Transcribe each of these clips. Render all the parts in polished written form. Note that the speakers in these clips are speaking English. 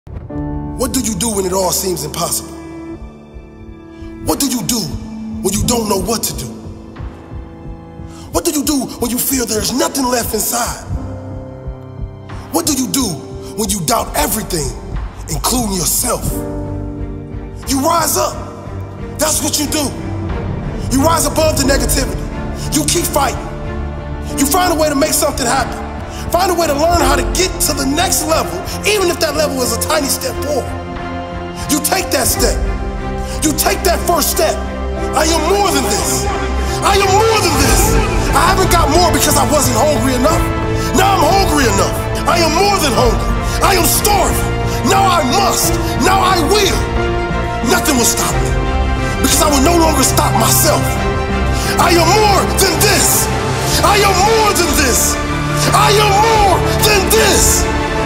What do you do when it all seems impossible? What do you do when you don't know what to do? What do you do when you feel there's nothing left inside? What do you do when you doubt everything, including yourself? You rise up. That's what you do. You rise above the negativity. You keep fighting. You find a way to make something happen. Find a way to learn how to get to the next level, even if that level is a tiny step forward. You take that step. You take that first step. I am more than this. I am more than this. I haven't got more because I wasn't hungry enough. Now I'm hungry enough. I am more than hungry. I am starving. Now I must. Now I will. Nothing will stop me because I will no longer stop myself. I am more than this. I am more than this. I am more than this.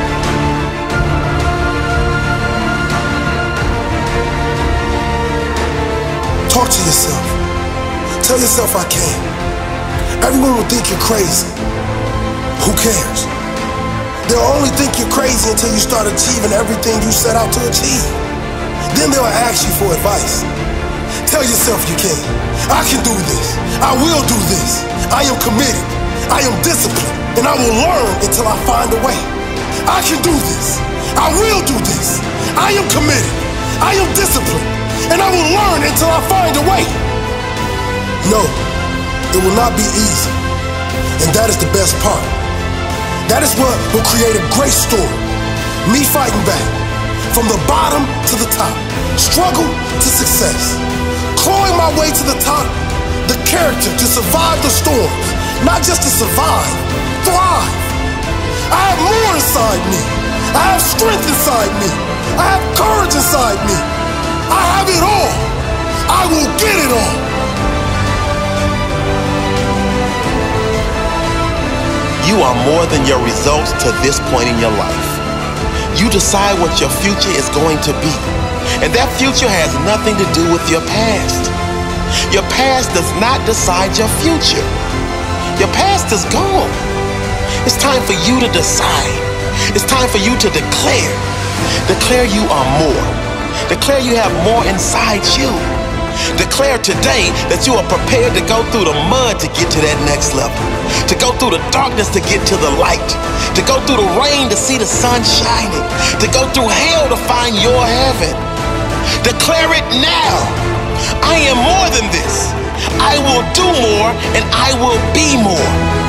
Talk to yourself. Tell yourself I can. Everyone will think you're crazy. Who cares? They'll only think you're crazy until you start achieving everything you set out to achieve. Then they'll ask you for advice. Tell yourself you can. I can do this. I will do this. I am committed. I am disciplined. And I will learn until I find a way. I can do this. I will do this. I am committed. I am disciplined. And I will learn until I find a way. No, it will not be easy. And that is the best part. That is what will create a great story. Me fighting back. From the bottom to the top. Struggle to success. Clawing my way to the top. The character to survive the storms. Not just to survive. Thrive. I have more inside me. I have strength inside me. I have courage inside me. I have it all. I will get it all. You are more than your results to this point in your life. You decide what your future is going to be. And that future has nothing to do with your past. Your past does not decide your future. Your past is gone. It's time for you to decide. It's time for you to declare. Declare you are more. Declare you have more inside you. Declare today that you are prepared to go through the mud to get to that next level. To go through the darkness to get to the light. To go through the rain to see the sun shining. To go through hell to find your heaven. Declare it now. I am more than this. I will do more and I will be more.